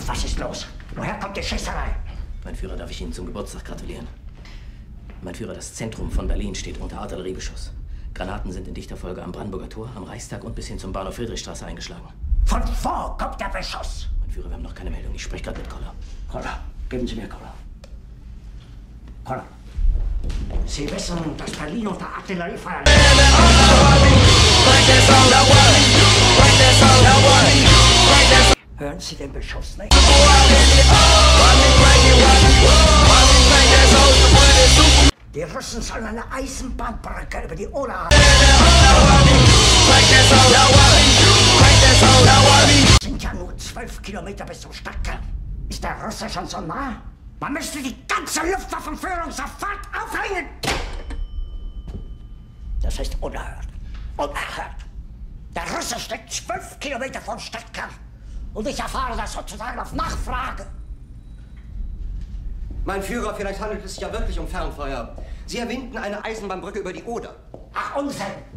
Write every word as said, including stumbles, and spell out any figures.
Was ist los? Woher kommt die Schießerei? Mein Führer, darf ich Ihnen zum Geburtstag gratulieren? Mein Führer, das Zentrum von Berlin steht unter Artilleriebeschuss. Granaten sind in dichter Folge am Brandenburger Tor, am Reichstag und bis hin zum Bahnhof Friedrichstraße eingeschlagen. Von wo kommt der Beschuss? Mein Führer, wir haben noch keine Meldung. Ich spreche gerade mit Koller. Koller, geben Sie mir Koller. Koller. Sie wissen, dass Berlin unter Artilleriefeuer liegt. Hören Sie den Beschuss nicht? Die Russen sollen eine Eisenbahnbrücke über die Oder haben. Es sind ja nur zwölf Kilometer bis zum Stadtkern. Ist der Russe schon so nah? Man müsste die ganze Luftwaffenführung sofort aufhängen! Das ist unerhört. Unerhört. Der Russe steckt zwölf Kilometer vom Stadtkern. Und ich erfahre das sozusagen auf Nachfrage. Mein Führer, vielleicht handelt es sich ja wirklich um Fernfeuer. Sie erwähnten eine Eisenbahnbrücke über die Oder. Ach, Unsinn!